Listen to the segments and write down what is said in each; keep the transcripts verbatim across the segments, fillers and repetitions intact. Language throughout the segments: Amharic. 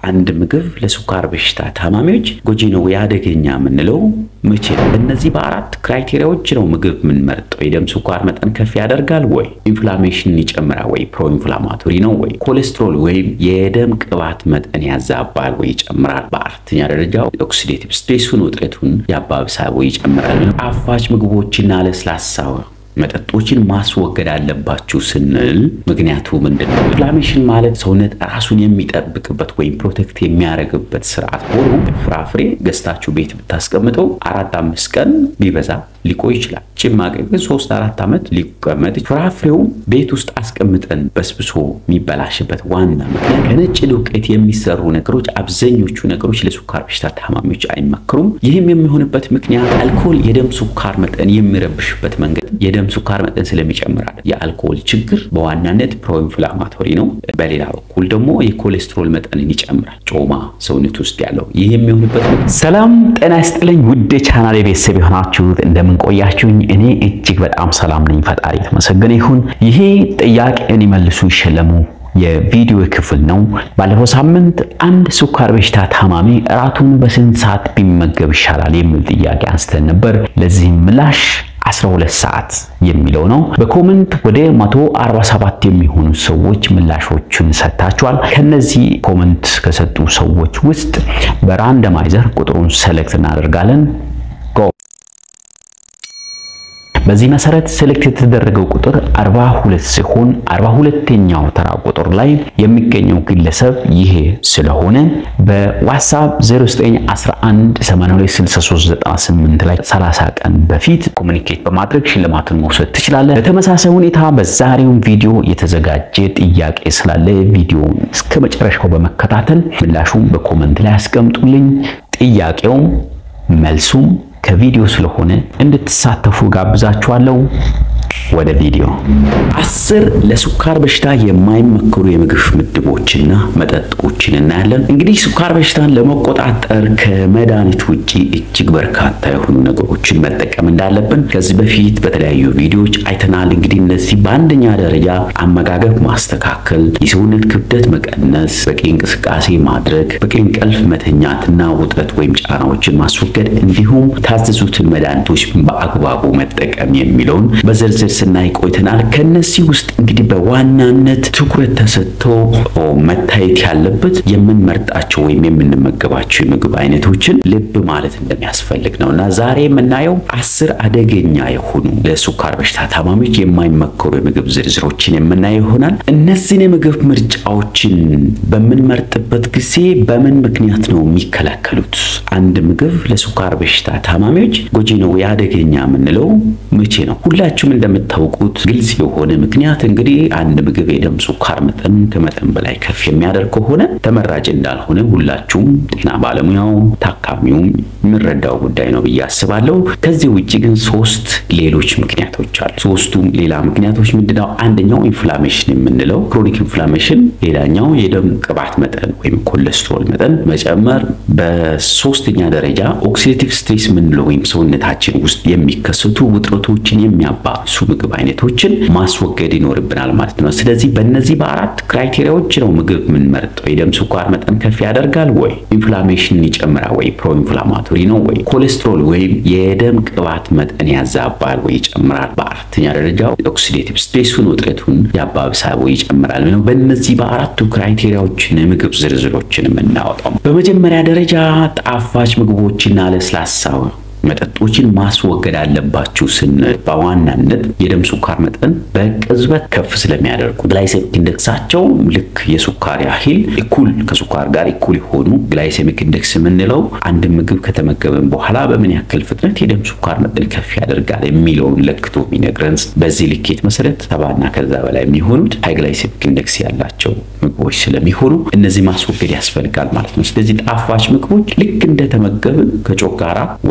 አንድ ምግብ ለስኳር በሽታ ታማሚዎች ጎጂ ነው ያደገኛ ምንለው መቼ ነው? እነዚህ በአራት ክራይቴሪያዎች ነው ምግብ ምን መርጠው የደም ስኳር መጠን ከፍ ያደርጋል ወይ ኢንፍላሜሽን ይጨምራል ወይ ፕሮ ኢንፍላማቶሪ ነው ወይ ኮሌስትሮል ወይ የደም ቅባት መጠን ያዛባል ወይ ይጨምራል በአራተኛ ደረጃ ኦክሲዴቲቭ ስትሬሱን ውጥረቱን ያባብሳል ወይ ይጨምራል አፋጭ ምግቦችና ለስላሳው መጠጦችን ማስወገድ አለባችሁ ስንል ምክንያቱ ምንድነው? ኢንፍላሜሽን ማለት ሰውነት ራሱን የሚጠብቅበት ወይ ፕሮቴክት የሚያደርግበት ስርዓት ሆኖ ፍራፍሬ ገዝታችሁ ቤት ብታስቀምጠው አራት አምስት ቀን ቢበዛ ሊቆይ ይችላል። ጭማቂ ግን ሶስት አራት አመት ሊቀመጥ ፍራፍሬው ቤት ውስጥ አስቀምጠን በስብሶ የሚበላሽበት ዋና ምክንያት ከነጭ ዱቄት የሚሰሩ ነገሮች አብዛኞቹ ነገሮች ለስኳር በሽታ ታማሚዎች አይመከሩም። ይህም የሚሆንበት ምክንያት አልኮል የደም ስኳር መጠን የሚረብሽበት መንገድ የደም ስኳር መጠን ስለሚጨምር የአልኮል ችግር በዋናነት ፕሮ ኢንፍላማቶሪ ነው። በሌላ በኩል ደግሞ የኮሌስትሮል መጠንን ይጨምራል ጮማ ሰውነት ውስጥ ያለው ይህ የሚሆንበት ሰላም ጤና ይስጥልኝ ውድ ቻናሌ ቤተሰብ ይሆናችሁ እንደምን ቆያችሁኝ እኔ እጅግ በጣም ሰላም ነኝ ፈጣሪ ተመስገነ ይሁን። ይሄ ጥያቄን ይመልሱ ይሸለሙ የቪዲዮ ክፍል ነው። ባለፈው ሳምንት አንድ ስኳር በሽታ ታማሚ ራቱን በስንት ሰዓት ቢመገብ ይሻላል የሚል ጥያቄ አንስተን ነበር። ለዚህ ምላሽ አስራ ሁለት ሰዓት የሚለው ነው። በኮሜንት ወደ መቶ አርባ ሰባት የሚሆኑ ሰዎች ምላሾችን ሰጣችኋል። ከነዚህ ኮሜንት ከሰጡ ሰዎች ውስጥ በራንደማይዘር ቁጥሩን ሴሌክት እናደርጋለን። በዚህ መሰረት ሴሌክት የተደረገው ቁጥር አርባ ሁለት ሲሆን አርባ ሁለተኛው ተራ ቁጥር ላይ የሚገኘው ግለሰብ ይሄ ስለሆነ በዋትስአፕ ዜሮ ዘጠኝ አስራ አንድ ሰማንያ ሁለት ስልሳ ሶስት ዘጠና ስምንት ላይ ሰላሳ ቀን በፊት ኮሙኒኬት በማድረግ ሽልማትን መውሰድ ትችላለህ። በተመሳሳይ ሁኔታ በዛሬው ቪዲዮ የተዘጋጀ ጥያቄ ስላለ ቪዲዮውን እስከመጨረሻው በመከታተል ምላሹን በኮሜንት ላይ አስቀምጡልኝ። ጥያቄው መልሱም ከቪዲዮ ስለሆነ እንድትሳተፉ ጋብዛችኋለሁ። ወደ ቪዲዮ አስር ለስኳር በሽታ የማይመከሩ የምግብ ምድቦችና መጠጦችን እናያለን። እንግዲህ ስኳር በሽታን ለመቆጣጠር ከመድኃኒት ውጪ እጅግ በርካታ የሆኑ ነገሮችን መጠቀም እንዳለብን ከዚህ በፊት በተለያዩ ቪዲዮዎች አይተናል። እንግዲህ እነዚህ በአንደኛ ደረጃ አመጋገብ ማስተካከል፣ የሰውነት ክብደት መቀነስ፣ በቂ እንቅስቃሴ ማድረግ፣ በቂ እንቅልፍ መተኛትና ውጥረት ወይም ጫናዎችን ማስወገድ እንዲሁም ታዘዙትን መድኃኒቶች በአግባቡ መጠቀም የሚለውን በዝርዝር ስናይ ቆይተናል። ከነዚህ ውስጥ እንግዲህ በዋናነት ትኩረት ተሰጥቶ መታየት ያለበት የምንመርጣቸው ወይም የምንመገባቸው የምግብ አይነቶችን ልብ ማለት እንደሚያስፈልግ ነውና ዛሬ የምናየው አስር አደገኛ የሆኑ ለስኳር በሽታ ታማሚዎች የማይመከሩ የምግብ ዝርዝሮችን የምናየው ይሆናል። እነዚህን የምግብ ምርጫዎችን በምንመርጥበት ጊዜ በምን ምክንያት ነው የሚከለከሉት? አንድ ምግብ ለስኳር በሽታ ታማሚዎች ጎጂ ነው ያደገኛ ምንለው መቼ ነው? ሁላችሁም እንደምታውቁት ግልጽ የሆነ ምክንያት እንግዲህ አንድ ምግብ የደም ስኳር መጠን ከመጠን በላይ ከፍ የሚያደርግ ከሆነ ተመራጭ እንዳልሆነ ሁላችሁም ጤና ባለሙያው ታካሚው የሚረዳው ጉዳይ ነው ብዬ አስባለሁ። ከዚህ ውጪ ግን ሶስት ሌሎች ምክንያቶች አሉ። ሶስቱም ሌላ ምክንያቶች ምንድነው? አንደኛው ኢንፍላሜሽን የምንለው ክሮኒክ ኢንፍላሜሽን፣ ሌላኛው የደም ቅባት መጠን ወይም ኮሌስትሮል መጠን መጨመር፣ በሶስተኛ ደረጃ ኦክሲዴቲቭ ስትሬስ የምንለው ወይም ሰውነታችን ውስጥ የሚከሰቱ ውጥረቶችን የሚያባብሱ ምግብ አይነቶችን ማስወገድ ይኖርብናል ማለት ነው። ስለዚህ በእነዚህ በአራት ክራይቴሪያዎች ነው ምግብ ምን መርጠው የደም ስኳር መጠን ከፍ ያደርጋል ወይ ኢንፍላሜሽን ይጨምራል ወይ ፕሮ ኢንፍላማቶሪ ነው ወይ ኮሌስትሮል ወይ የደም ቅባት መጠን ያዛባል ወይ ይጨምራል በአራተኛ ደረጃ ኦክሲዴቲቭ ስትሬሱን ውጥረቱን ያባብሳል ወይ ይጨምራል ነው። በእነዚህ በአራቱ ክራይቴሪያዎች ምግብ ዝርዝሮችን እናወጣው። በመጀመሪያ ደረጃ ጣፋጭ ምግቦችና ለስላሳው መጠጦችን ማስወገድ አለባችሁ ስንል በዋናነት የደም ስኳር መጠን በቅጽበት ከፍ ስለሚያደርጉ ግላይሴሚክ ኢንዴክሳቸው ልክ የስኳር ያህል እኩል ከስኳር ጋር እኩል ሆኑ ግላይሴሚክ ኢንዴክስ የምንለው አንድ ምግብ ከተመገበን በኋላ በምን ያክል ፍጥነት የደም ስኳር መጠን ከፍ ያደርጋል የሚለውን ለክቶ የሚነግረን በዚህ ልኬት መሰረት ሰባና ከዛ በላይ የሚሆኑት ሃይ ግላይሴሚክ ኢንዴክስ ያላቸው ምግቦች ስለሚሆኑ እነዚህ ማስወገድ ያስፈልጋል ማለት ነው። ስለዚህ ጣፋጭ ምግቦች ልክ እንደተመገብን ከጮጋራ ወደ ትንሽ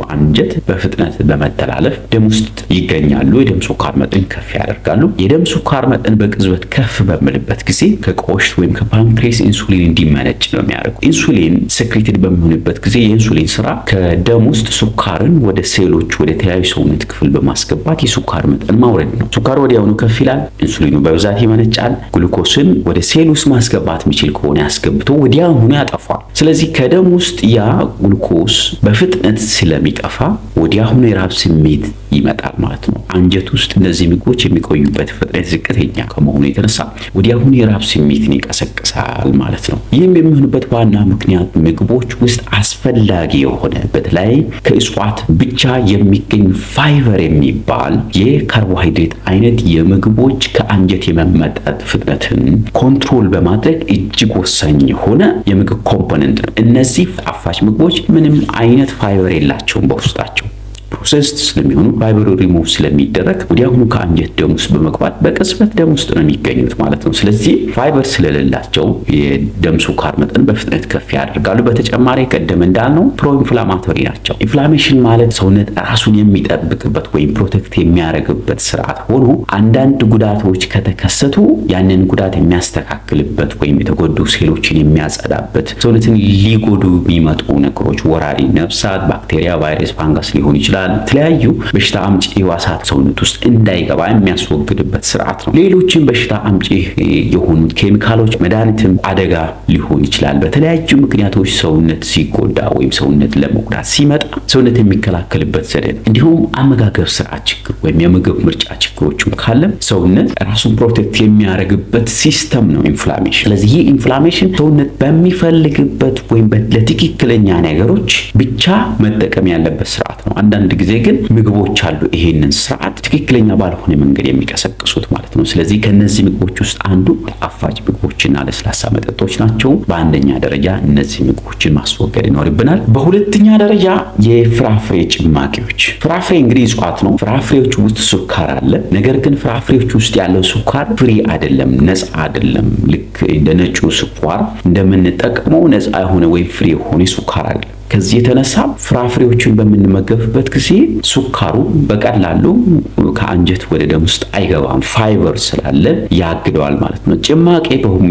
አንጀት በፍጥነት በመተላለፍ ደም ውስጥ ይገኛሉ የደም ስኳር መጠን ከፍ ያደርጋሉ የደም ስኳር መጠን በቅጽበት ከፍ በሚልበት ጊዜ ከቆሽት ወይም ከፓንክሬስ ኢንሱሊን እንዲመነጭ ነው የሚያደርገው ኢንሱሊን ሴክሬትድ በሚሆንበት ጊዜ የኢንሱሊን ስራ ከደም ውስጥ ስኳርን ወደ ሴሎች ወደ ተለያዩ ሰውነት ክፍል በማስገባት የስኳር መጠን ማውረድ ነው ስኳር ወዲያውኑ ከፍ ይላል ኢንሱሊኑ በብዛት ይመነጫል ግሉኮስን ወደ ሴል ውስጥ ማስገባት የሚችል ከሆነ ያስገብቶ ወዲያውኑ ያጠፋል ስለዚህ ከደም ውስጥ ያ ግሉኮስ በፍጥነት ስለሚጠፋ ወዲያውኑ የራብ ስሜት ይመጣል ማለት ነው አንጀት ውስጥ እነዚህ ምግቦች የሚቆዩበት ፍጥነት ዝቅተኛ ከመሆኑ የተነሳ ወዲያውኑ የራብ ስሜትን ይቀሰቅሳል ማለት ነው ይህም የሚሆንበት ዋና ምክንያት ምግቦች ውስጥ አስፈላጊ የሆነ በተለይ ከእጽዋት ብቻ የሚገኝ ፋይበር የሚባል የካርቦሃይድሬት አይነት የምግቦች ከአንጀት የመመጠጥ ፍጥነትን ኮንትሮል በማድረግ እጅግ ወሳኝ የሆነ የምግብ ኮምፖነንት ነው እነዚህ ጣፋጭ ምግቦች ምንም አይነት ፋይበር የላቸውም በውስጣቸው ፕሮሰስድ ስለሚሆኑ ፋይበሩ ሪሙቭ ስለሚደረግ ወዲያውኑ ከአንጀት ደም ውስጥ በመግባት በቅጽበት ደም ውስጥ ነው የሚገኙት ማለት ነው ስለዚህ ፋይበር ስለሌላቸው የደም ስኳር መጠን በፍጥነት ከፍ ያደርጋሉ በተጨማሪ ቀደም እንዳልነው ፕሮኢንፍላማቶሪ ናቸው ኢንፍላሜሽን ማለት ሰውነት ራሱን የሚጠብቅበት ወይም ፕሮቴክት የሚያደርግበት ስርዓት ሆኖ አንዳንድ ጉዳቶች ከተከሰቱ ያንን ጉዳት የሚያስተካክልበት ወይም የተጎዱ ሴሎችን የሚያጸዳበት ሰውነትን ሊጎዱ የሚመጡ ነገሮች ወራሪ ነፍሳት ባክቴሪያ ቫይረስ ፋንገስ ሊሆን ይችላል ተለያዩ በሽታ አምጪ ህዋሳት ሰውነት ውስጥ እንዳይገባ የሚያስወግድበት ስርዓት ነው ሌሎችም በሽታ አምጪ የሆኑ ኬሚካሎች መድኃኒትም አደጋ ሊሆን ይችላል በተለያዩ ምክንያቶች ሰውነት ሲጎዳ ወይም ሰውነት ለመጉዳት ሲመጣ ሰውነት የሚከላከልበት ዘዴ ነው እንዲሁም አመጋገብ ስርዓት ችግር ወይም የምግብ ምርጫ ችግሮችም ካለ ሰውነት ራሱን ፕሮቴክት የሚያደርግበት ሲስተም ነው ኢንፍላሜሽን ስለዚህ ይህ ኢንፍላሜሽን ሰውነት በሚፈልግበት ወይም ለትክክለኛ ነገሮች ብቻ መጠቀም ያለበት ስርዓት ነው አንዳንድ ጊዜ ግን ምግቦች አሉ ይሄንን ስርዓት ትክክለኛ ባልሆነ መንገድ የሚቀሰቅሱት ማለት ነው ስለዚህ ከነዚህ ምግቦች ውስጥ አንዱ ጣፋጭ ምግቦችና ለስላሳ መጠጦች ናቸው በአንደኛ ደረጃ እነዚህ ምግቦችን ማስወገድ ይኖርብናል በሁለተኛ ደረጃ የፍራፍሬ ጭማቂዎች ፍራፍሬ እንግዲህ እጽዋት ነው ፍራፍሬዎች ውስጥ ስኳር አለ ነገር ግን ፍራፍሬዎች ውስጥ ያለው ስኳር ፍሪ አይደለም ነፃ አይደለም ልክ እንደ ነጩ ስኳር እንደምንጠቀመው ነፃ የሆነ ወይ ፍሪ የሆነ ስኳር አለ ከዚህ የተነሳ ፍራፍሬዎችን በመመገብበት ጊዜ ስኳሩ በቀላሉ ከአንጀት ወደ ደም ውስጥ አይገባም ፋይበር ስላለ ያግደዋል ማለት ነው ጭማቂ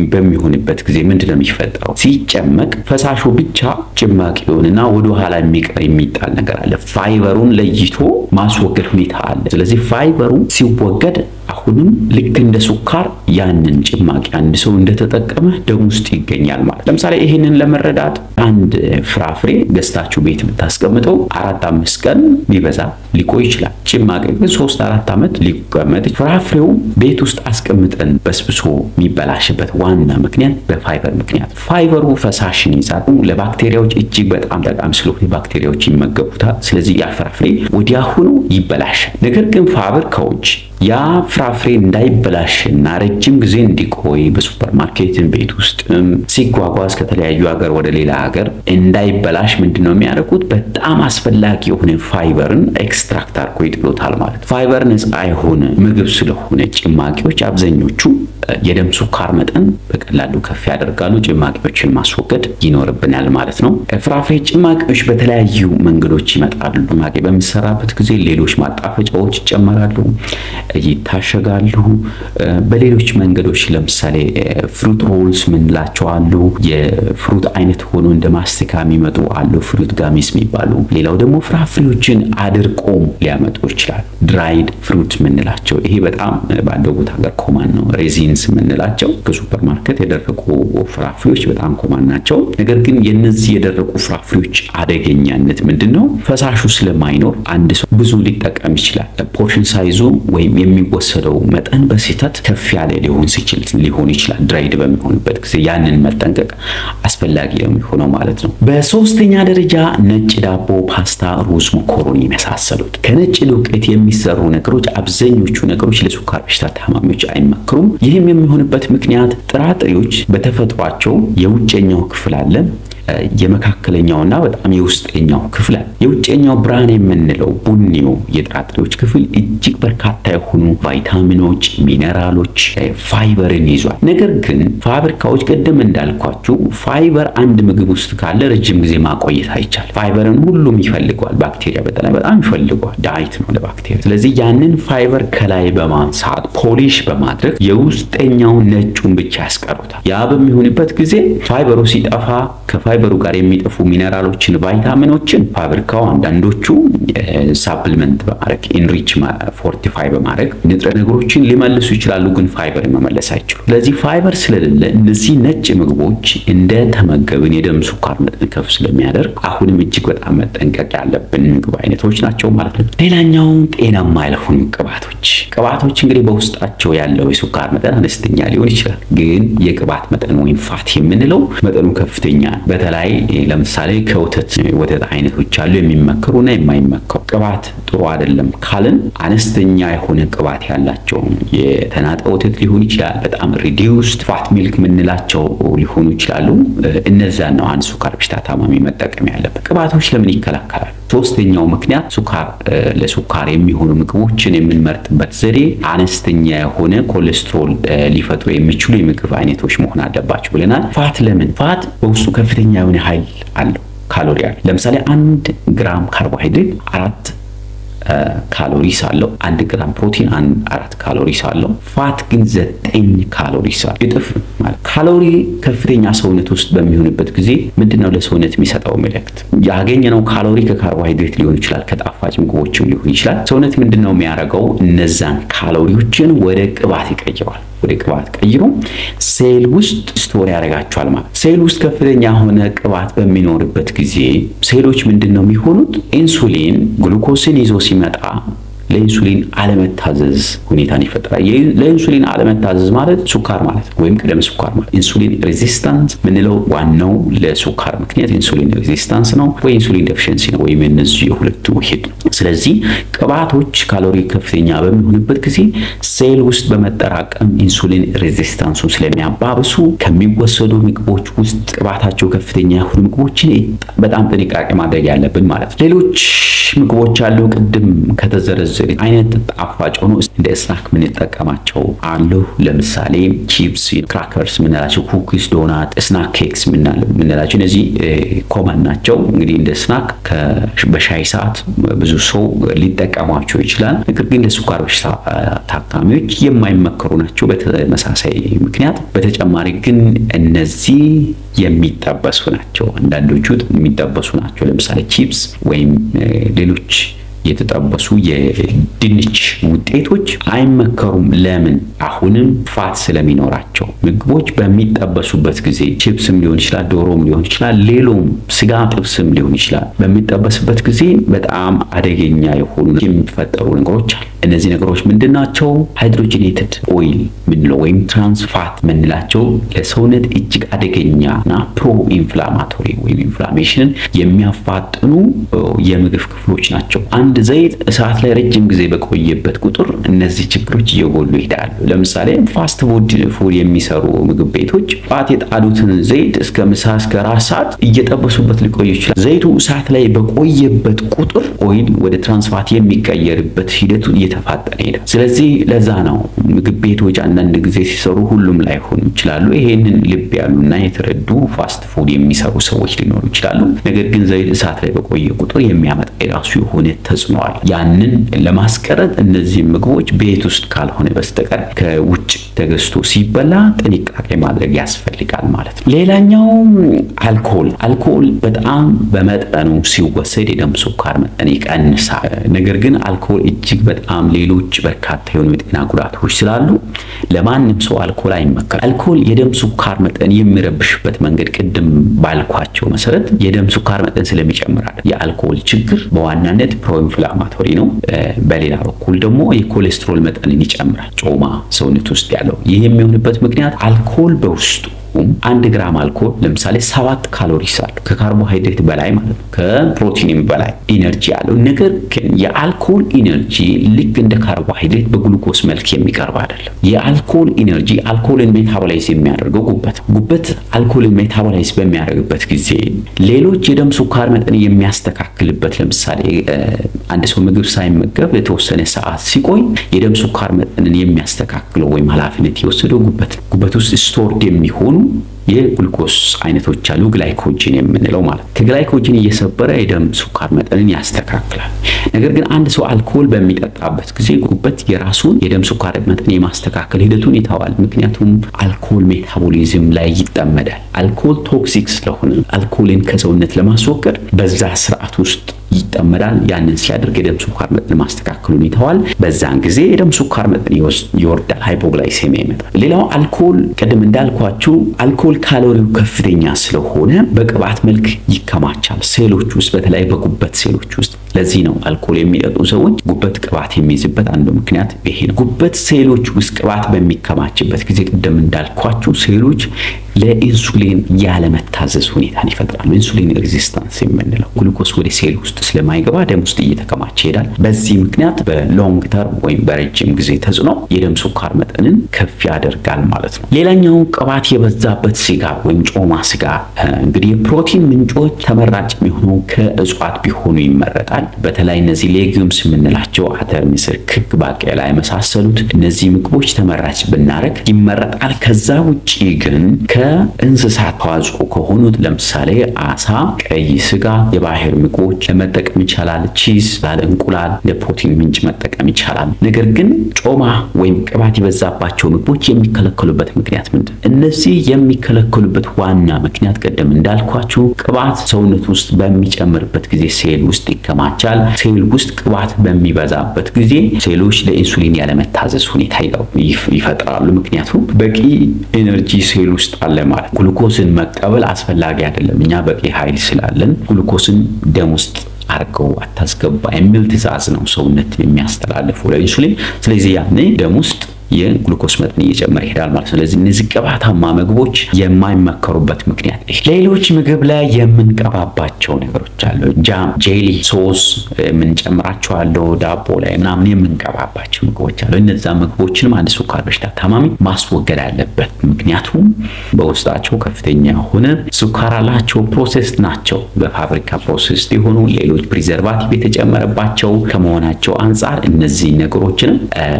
በሚሆንበት ጊዜ ምንድነው የሚፈጠረው ሲጨመቅ ፈሳሹ ብቻ ጭማቂውንና ወደ ኋላ የሚቀር የሚጣል ነገር አለ ፋይበሩን ለይቶ ማስወገድ ሁኔታ አለ ስለዚህ ፋይበሩ ሲወገድ አሁንም ልክ እንደ ስኳር ያንን ጭማቂ አንድ ሰው እንደተጠቀመ ደም ውስጥ ይገኛል ማለት ለምሳሌ ይሄንን ለመረዳት አንድ ፍራፍሬ ገስታችሁ ቤት ብታስቀምጠው አራት አምስት ቀን ቢበዛ ሊቆይ ይችላል ጭማቂ ግን ሶስት አራት አመት ሊቀመጥ ፍራፍሬው ቤት ውስጥ አስቀምጠን በስብሶ የሚበላሽበት ዋና ምክንያት በፋይበር ምክንያት ፋይበሩ ፈሳሽን ይዛል ለባክቴሪያዎች እጅግ በጣም ጠቃሚ ስለሆነ ባክቴሪያዎች ይመገቡታል ስለዚህ ያ ፍራፍሬ ወዲያውኑ ይበላሻል ነገር ግን ፋብሪካዎች ያ ፍራፍሬ እንዳይበላሽና ረጅም ጊዜ እንዲቆይ በሱፐርማርኬትን ቤት ውስጥ ሲጓጓዝ ከተለያዩ ሀገር ወደ ሌላ ሀገር እንዳይበላሽ ምንድነው የሚያደርጉት በጣም አስፈላጊ የሆነ ፋይበርን ኤክስትራክት አድርጎ ይጥሉታል ማለት ፋይበር ነፃ የሆነ ምግብ ስለሆነ ጭማቂዎች አብዛኞቹ የደም ስኳር መጠን በቀላሉ ከፍ ያደርጋሉ ጭማቂዎችን ማስወገድ ይኖርብናል ማለት ነው ፍራፍሬ ጭማቂዎች በተለያዩ መንገዶች ይመጣሉ ጭማቂ በሚሰራበት ጊዜ ሌሎች ማጣፈጫዎች ይጨመራሉ ይታሸጋሉ በሌሎች መንገዶች ለምሳሌ ፍሩት ሮልስ ምንላቸው አሉ የፍሩት አይነት ሆኖ እንደ ማስቲካ የሚመጡ አሉ ፍሩት ጋሚስ የሚባሉ ሌላው ደግሞ ፍራፍሬዎችን አድርቆም ሊያመጡ ይችላል ድራይድ ፍሩት ምንላቸው ይሄ በጣም ባለው ቦታ ጋር ኮማን ነው ሬዚንስ ምንላቸው ከሱፐርማርኬት የደረቁ ፍራፍሬዎች በጣም ኮማን ናቸው ነገር ግን የነዚህ የደረቁ ፍራፍሬዎች አደገኛነት ምንድነው ፈሳሹ ስለማይኖር አንድ ሰው ብዙ ሊጠቀም ይችላል ፖርሽን ሳይዙ ወይም የሚወሰደው መጠን በስህተት ከፍ ያለ ሊሆን ይችላል ሊሆን ይችላል ድራይድ በሚሆንበት ጊዜ ያንን መጠንቀቅ አስፈላጊ ነው የሚሆነው ማለት ነው በሶስተኛ ደረጃ ነጭ ዳቦ ፓስታ ሩዝ መኮሮኒ መሳሰሉት ከነጭ ዱቄት የሚሰሩ ነገሮች አብዛኞቹ ነገሮች ለስኳር በሽታ ታማሚዎች አይመከሩም ይህም የሚሆንበት ምክንያት ጥራጥሬዎች በተፈጥሯቸው የውጨኛው ክፍል አለ የመካከለኛውና በጣም የውስጠኛው ክፍል የውጭኛው ብራን የምንለው ቡኒው የጥራጥሬዎች ክፍል እጅግ በርካታ የሆኑ ቫይታሚኖች ሚነራሎች ፋይበርን ይዟል ነገር ግን ፋብሪካዎች ቀደም እንዳልኳችሁ ፋይበር አንድ ምግብ ውስጥ ካለ ረጅም ጊዜ ማቆየት አይቻልም ፋይበርን ሁሉም ይፈልጋል ባክቴሪያ በተለይ በጣም ይፈልጋል ዳይት ነው ለባክቴሪያ ስለዚህ ያንን ፋይበር ከላይ በማንሳት ፖሊሽ በማድረግ የውስጠኛው ነጩን ብቻ ያስቀሩታል ያ በሚሆንበት ጊዜ ፋይበሩ ሲጠፋ ከፋይበሩ ጋር የሚጠፉ ሚነራሎችን ቫይታሚኖችን ፋብሪካው አንዳንዶቹ ሳፕሊመንት በማድረግ ኢንሪች ፎርቲፋይ በማድረግ ንጥረ ነገሮችን ሊመልሱ ይችላሉ ግን ፋይበር መመለስ አይችሉም ስለዚህ ፋይበር ስለሌለ እነዚህ ነጭ ምግቦች እንደ ተመገብን የደም ስኳር መጠን ከፍ ስለሚያደርግ አሁንም እጅግ በጣም መጠንቀቅ ያለብን ምግብ አይነቶች ናቸው ማለት ነው ሌላኛው ጤናማ ያልሆኑ ቅባቶች ቅባቶች እንግዲህ በውስጣቸው ያለው የስኳር መጠን አነስተኛ ሊሆን ይችላል ግን የቅባት መጠን ወይም ፋት የምንለው መጠኑ ከፍተኛ በተለይ ለምሳሌ ከወተት ወተት አይነቶች አሉ የሚመከሩና የማይመከሩ ቅባት ጥሩ አይደለም ካልን አነስተኛ የሆነ ቅባት ያላቸው የተናጠ ወተት ሊሆን ይችላል በጣም ሪዲዩስድ ፋት ሚልክ ምንላቸው ሊሆኑ ይችላሉ እነዛ ነው አንድ ስኳር በሽታ ታማሚ መጠቀም ያለበት ቅባቶች ለምን ይከላከላሉ ሶስተኛው ምክንያት ስኳር ለስኳር የሚሆኑ ምግቦችን የምንመርጥበት ዘዴ አነስተኛ የሆነ ኮሌስትሮል ሊፈጥሩ የሚችሉ የምግብ አይነቶች መሆን አለባቸው ብለናል ፋት ለምን ፋት በውስጡ ከፍተኛ የሆነ ኃይል አለው ካሎሪ አለ ለምሳሌ አንድ ግራም ካርቦሃይድሬት አራት ካሎሪስ አለው አንድ ግራም ፕሮቲን አራት ካሎሪስ አለው ፋት ግን ዘጠኝ ካሎሪስ አለው እጥፍ ማለት ካሎሪ ከፍተኛ ሰውነት ውስጥ በሚሆንበት ጊዜ ምንድነው ለሰውነት የሚሰጠው መልእክት ያገኘነው ካሎሪ ከካርቦሃይድሬት ሊሆን ይችላል ከጣፋጭ ምግቦችም ሊሆን ይችላል ሰውነት ምንድነው የሚያደርገው እነዛን ካሎሪዎችን ወደ ቅባት ይቀይራል ወደ ቅባት ቀይሮ ሴል ውስጥ ስቶር ያደርጋቸዋል ማለት ሴል ውስጥ ከፍተኛ ሆነ ቅባት በሚኖርበት ጊዜ ሴሎች ምንድነው የሚሆኑት ኢንሱሊን ግሉኮስን ይዞ ሲመጣ ለኢንሱሊን አለመታዘዝ ሁኔታን ይፈጥራል ለኢንሱሊን አለመታዘዝ ማለት ስኳር ማለት ወይም ቀደም ስኳር ማለት ኢንሱሊን ሬዚስታንስ ምንለው ዋናው ለስኳር ምክንያት ኢንሱሊን ሬዚስታንስ ነው ወይ ኢንሱሊን ዴፊሺየንሲ ነው ወይ እነዚህ ሁለቱ ሂድ ስለዚህ ቅባቶች ካሎሪ ከፍተኛ በሚሆንበት ጊዜ ሴል ውስጥ በመጠራቀም ኢንሱሊን ሬዚስታንሱን ስለሚያባብሱ ከሚወሰዱ ምግቦች ውስጥ ቅባታቸው ከፍተኛ የሆኑ ምግቦችን በጣም ጥንቃቄ ማድረግ ያለብን ማለት ሌሎች ምግቦች አሉ ቅድም ከተዘረዘ አይነት ጣፋጭ ሆኖ እንደ ስናክ ምን ተጠቀማቸው አሉ ለምሳሌ ቺፕስ ክራከርስ ምንላቸው ኩኪስ ዶናት ስናክ ኬክስ ምንላቸው እነዚህ ኮመን ናቸው እንግዲህ እንደ ስናክ በሻይ ሰዓት ብዙ ሰው ሊጠቀማቸው ይችላል ነገር ግን ለስኳር በሽታ ታካሚዎች የማይመከሩ ናቸው በተመሳሳይ ምክንያት በተጨማሪ ግን እነዚህ የሚጠበሱ ናቸው አንዳንዶቹ የሚጠበሱ ናቸው ለምሳሌ ቺፕስ ወይም ሌሎች የተጠበሱ የድንች ውጤቶች አይመከሩም ለምን አሁንም ፋት ስለሚኖራቸው ምግቦች በሚጠበሱበት ጊዜ ቺፕስም ሊሆን ይችላል ዶሮም ሊሆን ይችላል ሌሎም ስጋ ጥብስም ሊሆን ይችላል በሚጠበስበት ጊዜ በጣም አደገኛ የሆኑ የሚፈጠሩ ነገሮች አሉ እነዚህ ነገሮች ምንድናቸው ሃይድሮጂኔትድ ኦይል ምንለው ወይም ትራንስ ፋት ምንላቸው ለሰውነት እጅግ አደገኛና ፕሮ ኢንፍላማቶሪ ወይም ኢንፍላሜሽን የሚያፋጥኑ የምግብ ክፍሎች ናቸው አንድ ዘይት እሳት ላይ ረጅም ጊዜ በቆየበት ቁጥር እነዚህ ችግሮች እየጎሉ ይሄዳሉ ለምሳሌ ፋስት ፉድ ፉድ የሚሰሩ ምግብ ቤቶች ፋት የጣሉትን ዘይት እስከ ምሳ እስከ ራስ ሰዓት እየጠበሱበት ሊቆዩ ይችላል ዘይቱ እሳት ላይ በቆየበት ቁጥር ኦይል ወደ ትራንስ ፋት የሚቀየርበት ሂደቱ እየተፋጠነ ይሄዳል ስለዚህ ለዛ ነው ምግብ ቤቶች አንዳንድ ጊዜ ሲሰሩ ሁሉም ላይ ሆኑ ይችላሉ ይሄንን ልብ ያሉና የተረዱ ፋስት ፉድ የሚሰሩ ሰዎች ሊኖሩ ይችላሉ ነገር ግን ዘይት እሳት ላይ በቆየ ቁጥር የሚያመጣ የራሱ የሆነ ተጽኗል ያንን ለማስቀረት እነዚህ ምግቦች ቤት ውስጥ ካልሆነ በስተቀር ከውጭ ተገዝቶ ሲበላ ጥንቃቄ ማድረግ ያስፈልጋል ማለት ነው ሌላኛው አልኮል አልኮል በጣም በመጠኑ ሲወሰድ የደም ስኳር መጠን ይቀንሳል ነገር ግን አልኮል እጅግ በጣም ሌሎች በርካታ የሆኑ የጤና ጉዳቶች ስላሉ ለማንም ሰው አልኮል አይመከርም አልኮል የደም ስኳር መጠን የሚረብሽበት መንገድ ቅድም ባልኳቸው መሰረት የደም ስኳር መጠን ስለሚጨምራል የአልኮል ችግር በዋናነት ፕሮ ኢንፍላማቶሪ ነው በሌላ በኩል ደግሞ የኮሌስትሮል መጠንን ይጨምራል ጮማ ሰውነት ውስጥ ያለው ይሄ የሚሆንበት ምክንያት አልኮል በውስጡ እንዲሁም አንድ ግራም አልኮል ለምሳሌ ሰባት ካሎሪስ አለው ከካርቦሃይድሬት በላይ ማለት ነው ከፕሮቲንም በላይ ኢነርጂ አለው ነገር ግን የአልኮል ኢነርጂ ልክ እንደ ካርቦሃይድሬት በግሉኮስ መልክ የሚቀርብ አይደለም የአልኮል ኢነርጂ አልኮልን ሜታቦላይዝ የሚያደርገው ጉበት ጉበት አልኮልን ሜታቦላይዝ በሚያደርግበት ጊዜ ሌሎች የደም ስኳር መጠን የሚያስተካክልበት ለምሳሌ አንድ ሰው ምግብ ሳይመገብ ለተወሰነ ሰዓት ሲቆይ የደም ስኳር መጠንን የሚያስተካክለው ወይ ኃላፊነት ይወስደው ጉበት ጉበት ውስጥ ስቶርድ የሚሆኑ የግሉኮስ አይነቶች አሉ ግላይኮጅን የምንለው ማለት ከግላይኮጅን እየሰበረ የደም ስኳር መጠንን ያስተካክላል ነገር ግን አንድ ሰው አልኮል በሚጠጣበት ጊዜ ጉበት የራሱን የደም ስኳር መጠን የማስተካከል ሂደቱን ይተዋል ምክንያቱም አልኮል ሜታቦሊዝም ላይ ይጠመዳል አልኮል ቶክሲክ ስለሆነ አልኮልን ከሰውነት ለማስወገድ በዛ ስርዓት ውስጥ ይጠመዳል ያንን ሲያደርግ የደም ስኳር መጠን ማስተካከሉን ይተዋል በዛን ጊዜ የደም ስኳር መጠን ይወርዳል ሃይፖግላይሴሚያ ይመጣል ሌላው አልኮል ቀደም እንዳልኳችሁ አልኮል ካሎሪው ከፍተኛ ስለሆነ በቅባት መልክ ይከማቻል ሴሎች ውስጥ በተለይ በጉበት ሴሎች ውስጥ ለዚህ ነው አልኮል የሚጠጡ ሰዎች ጉበት ቅባት የሚይዝበት አንዱ ምክንያት ይሄ ነው ጉበት ሴሎች ውስጥ ቅባት በሚከማችበት ጊዜ ቀደም እንዳልኳችሁ ሴሎች ለኢንሱሊን ያለመታዘዝ ሁኔታን ይፈጥራሉ ኢንሱሊን ሬዚስታንስ የምንለው ግሉኮስ ወደ ሴል ውስጥ ስለማይገባ ደም ውስጥ እየተከማቸ ይሄዳል በዚህ ምክንያት በሎንግ ተርም ወይም በረጅም ጊዜ ተጽዕኖ የደም ስኳር መጠንን ከፍ ያደርጋል ማለት ነው ሌላኛው ቅባት የበዛበት ስጋ ወይም ጮማ ስጋ እንግዲህ ፕሮቲን ምንጮች ተመራጭ የሚሆነው ከእጽዋት ቢሆኑ ይመረጣል በተለይ እነዚህ ሌጊዩምስ የምንላቸው አተር ምስር ክክ ባቄላ የመሳሰሉት እነዚህ ምግቦች ተመራጭ ብናረግ ይመረጣል ከዛ ውጪ ግን ከእንስሳት ተዋጽኦ ከሆኑት ለምሳሌ አሳ ቀይ ስጋ የባህር ምግቦች ለመጠቀም ይቻላል ቺዝ እንቁላል ለፕሮቲን ምንጭ መጠቀም ይቻላል ነገር ግን ጮማ ወይም ቅባት የበዛባቸው ምግቦች የሚከለከሉበት ምክንያት ምንድነው እነዚህ የሚከለከሉበት ዋና ምክንያት ቀደም እንዳልኳችሁ ቅባት ሰውነት ውስጥ በሚጨምርበት ጊዜ ሴል ውስጥ ይከማቻል ሴል ውስጥ ቅባት በሚበዛበት ጊዜ ሴሎች ለኢንሱሊን ያለመታዘዝ ሁኔታ ይፈጥራሉ ምክንያቱም በቂ ኤነርጂ ሴል ውስጥ አለ ማለት ግሉኮስን መቀበል አስፈላጊ አይደለም እኛ በቂ ኃይል ስላለን ግሉኮስን ደም ውስጥ አርገው አታስገባ የሚል ትዕዛዝ ነው ሰውነት የሚያስተላልፈው ለኢንሱሊን ስለዚህ ያኔ ደም ውስጥ የግሉኮስ መጠን እየጨመረ ይሄዳል ማለት ነው ስለዚህ እነዚህ ቅባታማ ምግቦች የማይመከሩበት ምክንያት ነው ሌሎች ምግብ ላይ የምንቀባባቸው ነገሮች አሉ ጃም ጄሊ ሶስ ምንጨምራቸው አሉ ዳቦ ላይ ምናምን የምንቀባባቸው ምግቦች አሉ እነዛ ምግቦችንም አንድ ስኳር በሽታ ታማሚ ማስወገድ አለበት ምክንያቱም በውስጣቸው ከፍተኛ ሆነ ስኳር አላቸው ፕሮሰስድ ናቸው በፋብሪካ ፕሮሰስ የሆኑ ሌሎች ፕሪዘርቫቲቭ የተጨመረባቸው ከመሆናቸው አንፃር እነዚህ ነገሮችን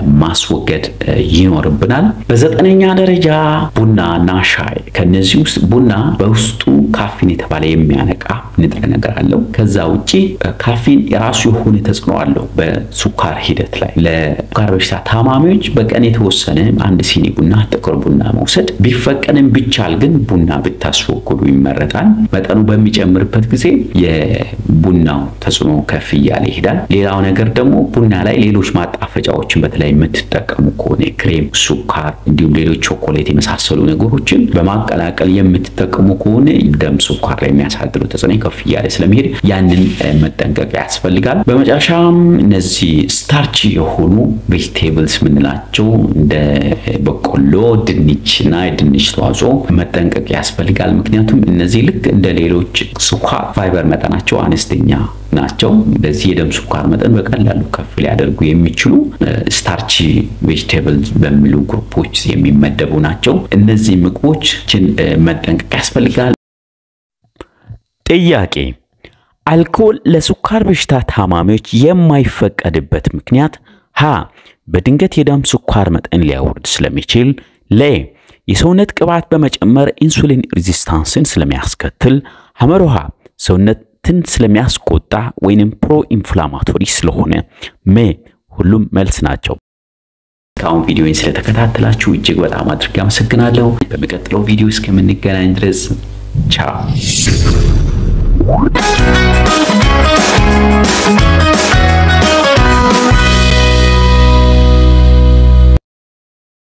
ማስወገድ ይኖርብናል በዘጠነኛ ደረጃ ቡናና ሻይ ከነዚህ ውስጥ ቡና በውስጡ ካፊን የተባለ የሚያነቃ ንጥረ ነገር አለው ከዛ ውጪ ካፊን የራሱ የሆነ ተጽዕኖ አለው በስኳር ሂደት ላይ ለስኳር በሽታ ታማሚዎች በቀን የተወሰነ አንድ ሲኒ ቡና ጥቁር ቡና መውሰድ ቢፈቀድም ቢቻል ግን ቡና ብታስወግዱ ይመረጣል መጠኑ በሚጨምርበት ጊዜ የቡናው ተጽዕኖ ከፍ እያለ ይሄዳል ሌላው ነገር ደግሞ ቡና ላይ ሌሎች ማጣፈጫዎችን በተለይ የምትጠቀሙ ከሆነ ክሬም ሱካር እንዲሁም ሌሎች ቾኮሌት የመሳሰሉ ነገሮችን በማቀላቀል የምትጠቀሙ ከሆነ ደም ስኳር ላይ የሚያሳድረው ተጽዕኖ ከፍ እያለ ስለሚሄድ ያንን መጠንቀቅ ያስፈልጋል በመጨረሻም እነዚህ ስታርች የሆኑ ቬጂቴብልስ ምንላቸው እንደ በቆሎ ድንችና የድንች ተዋጽኦ መጠንቀቅ ያስፈልጋል ምክንያቱም እነዚህ ልክ እንደ ሌሎች ስኳር ፋይበር መጠናቸው አነስተኛ ናቸው በዚህ የደም ስኳር መጠን በቀላሉ ከፍ ሊያደርጉ የሚችሉ ስታርች ቬጂቴብልስ በሚሉ ግሩፖች የሚመደቡ ናቸው እነዚህ ምግቦችን መጠንቀቅ ያስፈልጋል ጥያቄ አልኮል ለስኳር በሽታ ታማሚዎች የማይፈቀድበት ምክንያት ሀ በድንገት የደም ስኳር መጠን ሊያወርድ ስለሚችል ለ የሰውነት ቅባት በመጨመር ኢንሱሊን ሬዚስታንስን ስለሚያስከትል ሐመሮሃ ሰውነት ትን ስለሚያስቆጣ ወይንም ፕሮ ኢንፍላማቶሪ ስለሆነ ሜ ሁሉም መልስ ናቸው ካሁን ቪዲዮን ስለተከታተላችሁ እጅግ በጣም አድርጌ አመሰግናለሁ በመቀጠለው ቪዲዮ እስከምንገናኝ ድረስ ቻው